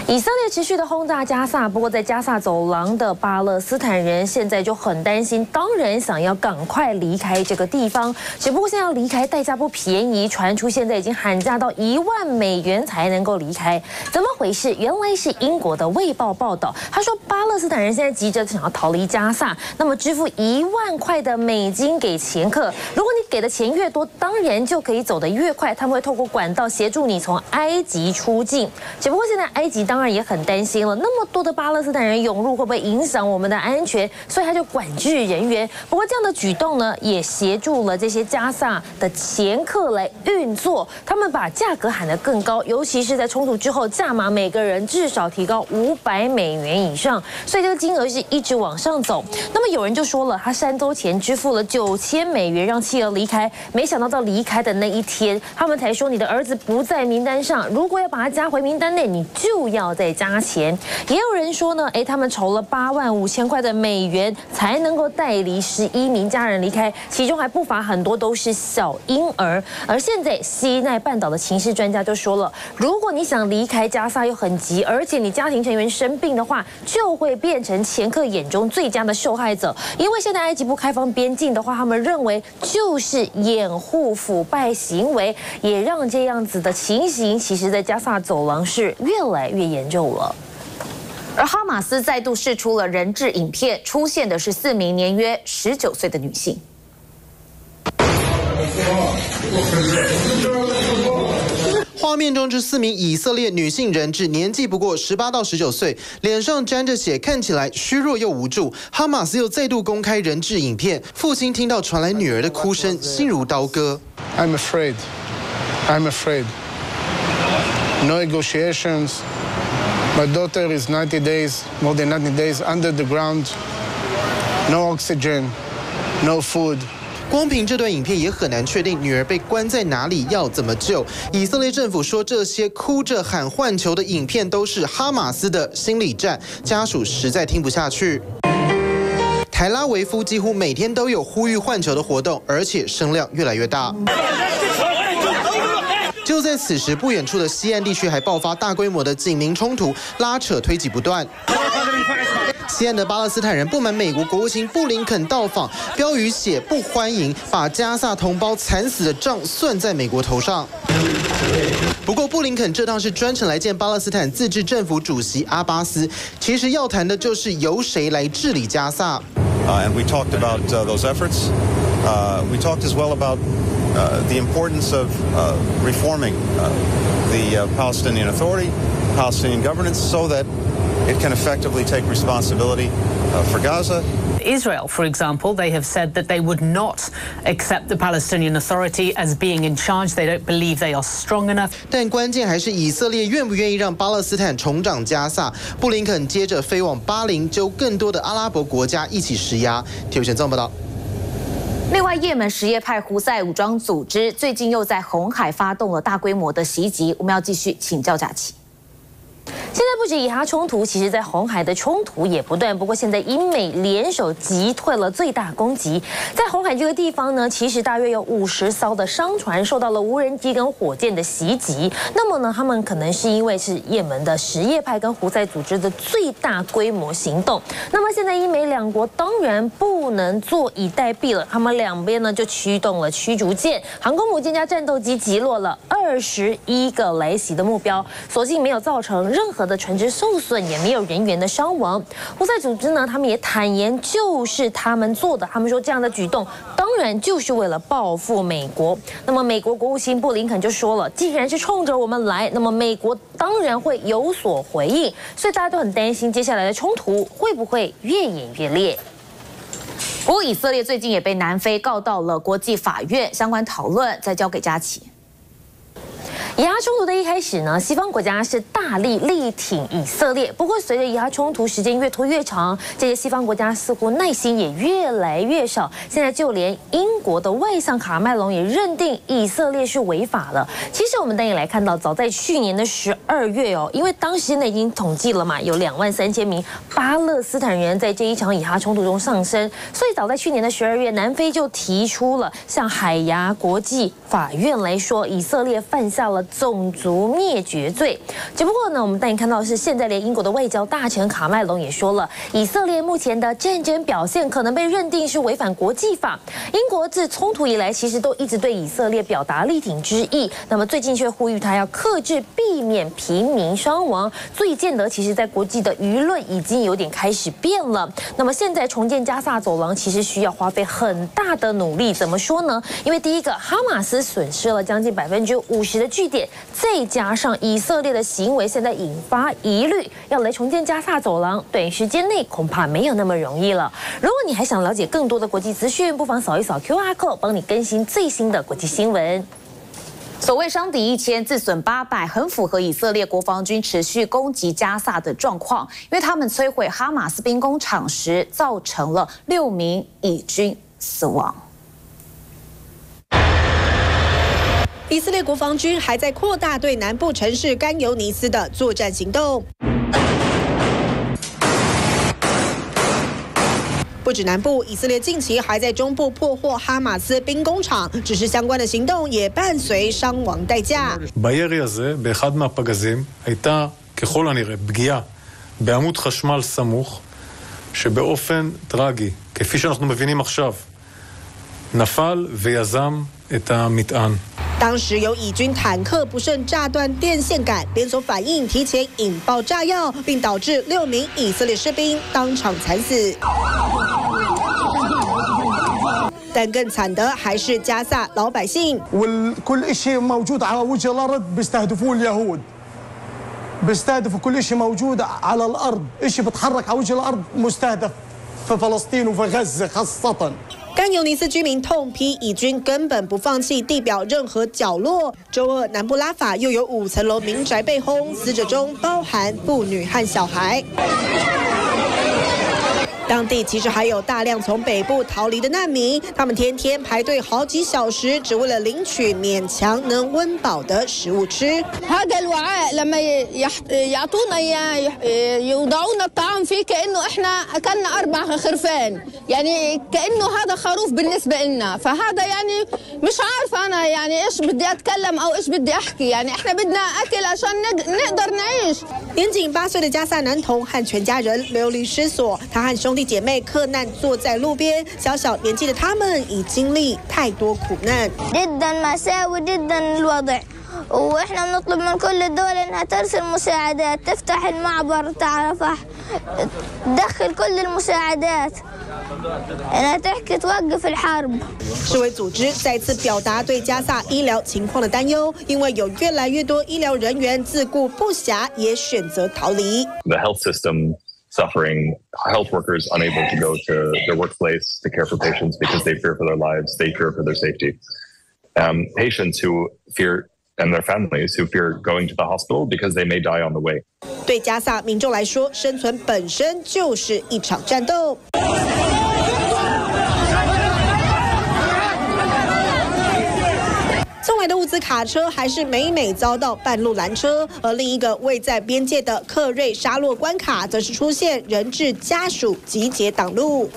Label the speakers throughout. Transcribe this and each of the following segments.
Speaker 1: 以色列持续的轰炸加萨，不过在加萨走廊的巴勒斯坦人现在就很担心，当然想要赶快离开这个地方，只不过现在要离开代价不便宜，传出现在已经喊价到1万美元才能够离开，怎么回事？原来是英国的《卫报》报道，他说巴勒斯坦人现在急着想要逃离加萨，那么支付1万块的美金给前客，如果你给的钱越多，当然就可以走得越快，他们会透过管道协助你从埃及出境，只不过现在埃及当然也很担心了，那么多的巴勒斯坦人涌入，会不会影响我们的安全？所以他就管制人员。不过这样的举动呢，也协助了这些加萨的前客来运作，他们把价格喊得更高，尤其是在冲突之后，价码每个人至少提高500美元以上，所以这个金额是一直往上走。那么有人就说了，他3周前支付了9000美元让妻儿离开，没想到到离开的那一天，他们才说你的儿子不在名单上，如果要把他加回名单内，你就要再加钱。也有人说呢，他们筹了85000块的美元才能够带离11名家人离开，其中还不乏很多都是小婴儿。而现在西奈半岛的情势专家就说了，如果你想离开加萨又很急，而且你家庭成员生病的话，就会变成前客眼中最佳的受害者。因为现在埃及不开放边境的话，他们认为就是掩护腐败行为，也让这样子的情形，其实在加萨走廊是越来越严重了。
Speaker 2: 而哈马斯再度释出了人质影片，出现的是4名年约19岁的女性。
Speaker 3: 画面中这4名以色列女性人质年纪不过18到19岁，脸上沾着血，看起来虚弱又无助。哈马斯又再度公开人质影片，父亲听到传来女儿的哭声，心如刀割。
Speaker 4: I'm afraid. I'm afraid. No negotiations. My daughter is 90 days, more than 90 days under the ground. No oxygen, no food.
Speaker 3: 光凭这段影片也很难确定女儿被关在哪里，要怎么救。以色列政府说，这些哭着喊换球的影片都是哈马斯的心理战，家属实在听不下去。台拉维夫几乎每天都有呼吁换球的活动，而且声量越来越大。就在此时，不远处的西岸地区还爆发大规模的警民冲突，拉扯推挤不断。西岸的巴勒斯坦人不满美国国务卿布林肯到访，标语写不欢迎，把加萨同胞惨死的账算在美国头上。不过，布林肯这趟是专程来见巴勒斯坦自治政府主席阿巴斯，其实要谈的就是由谁来治理加萨。
Speaker 5: And we talked about those efforts. We talked as well about the importance of reforming the Palestinian Authority, Palestinian governance, so that it can effectively take responsibility for Gaza.
Speaker 6: Israel, for example, they have said that they would not accept the Palestinian Authority as being in charge. They don't believe they are strong enough.
Speaker 3: 但关键还是以色列愿不愿意让巴勒斯坦重掌加萨。布林肯接着飞往巴林，就更多的阿拉伯国家一起施压。体育线综合报道。
Speaker 2: 另外，也门什叶派胡塞武装组织最近又在红海发动了大规模的袭击。我们要继续请教佳琪。
Speaker 1: 现在不止以哈冲突，其实在红海的冲突也不断。不过现在英美联手击退了最大攻击。在红海这个地方呢，其实大约有50艘的商船受到了无人机跟火箭的袭击。那么呢，他们可能是因为是也门的什叶派跟胡塞组织的最大规模行动。那么现在英美两国当然不能坐以待毙了，他们两边呢就驱动了驱逐舰、航空母舰加战斗机，击落了21个来袭的目标，所幸没有造成任何的船只受损，也没有人员的伤亡。胡塞组织呢，他们也坦言就是他们做的。他们说这样的举动当然就是为了报复美国。那么美国国务卿布林肯就说了，既然是冲着我们来，那么美国当然会有所回应。所以大家都很担心接下来的冲突会不会越演越烈。
Speaker 2: 不过以色列最近也被南非告到了国际法院，相关讨论再交给佳琪。
Speaker 1: 以哈冲突的一开始呢，西方国家是大力力挺以色列。不过，随着以哈冲突时间越拖越长，这些西方国家似乎耐心也越来越少。现在就连英国的外相卡麦隆也认定以色列是违法了。其实我们当然来看到，早在去年的12月哦，因为当时呢已经统计了嘛，有23000名巴勒斯坦人在这一场以哈冲突中丧生，所以早在去年的12月，南非就提出了向海牙国际法院来说，以色列犯下了种族灭绝罪。只不过呢，我们带你看到的是，现在连英国的外交大臣卡麦隆也说了，以色列目前的战争表现可能被认定是违反国际法。英国自冲突以来，其实都一直对以色列表达力挺之意，那么最近却呼吁他要克制，避免平民伤亡。所以见得，其实在国际的舆论已经有点开始变了。那么现在重建加萨走廊，其实需要花费很大的努力。怎么说呢？因为第一个，哈马斯损失了将近50%的据点，再加上以色列的行为，现在引发疑虑，要来重建加萨走廊，短时间内恐怕没有那么容易了。如果你还想了解更多的国际资讯，不妨扫一扫 QR code， 帮你更新最新的国际新闻。
Speaker 2: 所谓伤敌1000，自损800，很符合以色列国防军持续攻击加萨的状况，因为他们摧毁哈马斯兵工厂时，造成了6名以军死亡。
Speaker 7: 以色列国防军还在扩大对南部城市甘尤尼斯的作战行动。不止南部，以色列近期还在中部破获哈马斯兵工厂，只是相关的行动也伴随伤亡代价。
Speaker 8: בירי הזה, באחד מהפגזים, הייתה ככל הנראה פגיעה בעמוד חשמל סמוך, שבאופן טרגי, כפי שאנחנו מבינים עכשיו, נפל ויזם את המטען.
Speaker 7: 当时有以军坦克不慎炸断电线杆，连锁反应提前引爆炸药，并导致6名以色列士兵当场惨死。但更惨的还是加萨老百姓。
Speaker 4: وكل شيء موجود على وجه الأرض بيستهدفوه اليهود. بيستهدفوا كل شيء موجود على الأرض، شيء بيتحرك على وجه الأرض مستهدف في فلسطين وفي غزة خاصة.
Speaker 7: 甘尤尼斯居民痛批以军根本不放弃地表任何角落。周二，南部拉法又有5层楼民宅被轰，死者中包含妇女和小孩。当地其实还有大量从北部逃离的难民，他们天天排队好几小时，只为了领取勉强能温饱的食物吃。
Speaker 9: هذا الوعاء لما يعطونا يوضعونا الطعام فيه كأنه إحنا أكلنا 4 خرفان، يعني كأنه هذا خروف بالنسبة لنا، فهذا يعني مش عارفة أنا يعني إيش بدي أتكلم أو إيش بدي أحكي، يعني إحنا بدنا أكل عشان نقدر نعيش。
Speaker 7: 年仅8岁的加萨男童和全家人流离失所，他和兄弟姐妹克难坐在路边，小小年纪的他们已经历太多苦难。
Speaker 10: جدا مأساوي جدا الوضع واحنا بنطلب من كل الدول انها ترسل مساعدات تفتح المعبر تاع رفح تدخل كل المساعدات انها تحكي توقف الحرب。
Speaker 7: 世卫组织再次表达对加萨医疗情况的担忧，因为有越来越多医疗人员自顾不暇，也选择逃离。
Speaker 11: The health system suffering, health workers unable to go to their workplace to care for patients because they fear for their lives, they fear for their safety. Patients who fear and their families who fear going to the hospital because they may die on the way.
Speaker 7: 对加萨民众来说，生存本身就是一场战斗。送来的物资卡车还是每每遭到半路拦车，而另一个位在边界的克瑞沙洛关卡，则是出现人质家属集结挡路。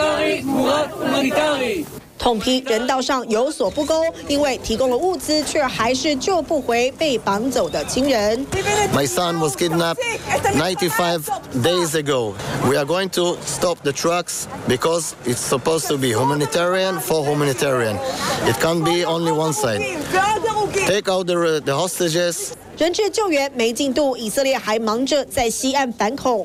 Speaker 7: 痛批人道上有所不公，因为提供了物资，却还是救不回被绑走的亲人。
Speaker 12: My son was kidnapped 95 days ago. We are going to stop the trucks because it's supposed to be humanitarian for humanitarian. It can't be only one side. Take out the hostages.
Speaker 7: 人质救援没进度，以色列还忙着在西岸反恐。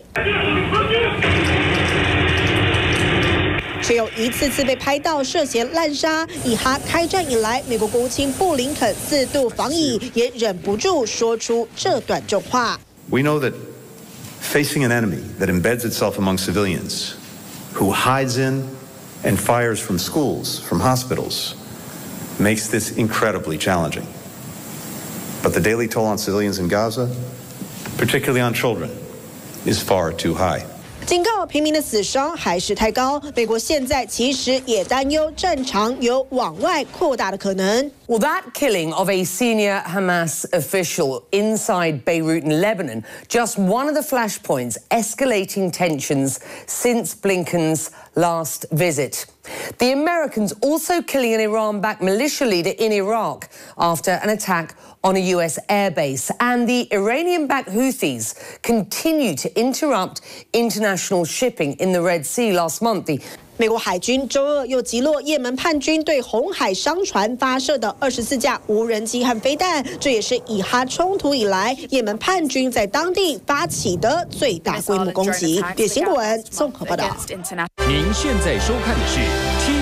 Speaker 7: 却有一次次被拍到涉嫌滥杀。以哈开战以来，美国国务卿布林肯4度访以，也忍不住说出这段重话。
Speaker 5: We know that facing an enemy that embeds itself among civilians, who hides in and fires from schools, from hospitals, makes this incredibly challenging. But the daily toll on civilians in Gaza, particularly on children, is far too high.
Speaker 7: 警告平民的死伤还是太高，美国现在其实也担忧战场有往外扩大的可能。
Speaker 13: Well, that killing of a senior Hamas official inside Beirut in Lebanon, just one of the flashpoints escalating tensions since Blinken's last visit. The Americans also killing an Iran-backed militia leader in Iraq after an attack on a US airbase. And the Iranian-backed Houthis continue to interrupt international shipping in the Red Sea last month.
Speaker 7: 美国海军周二又击落也门叛军对红海商船发射的24架无人机和飞弹，这也是以哈冲突以来也门叛军在当地发起的最大规模攻击。叶新闻综合报道。
Speaker 14: 您现在收看的是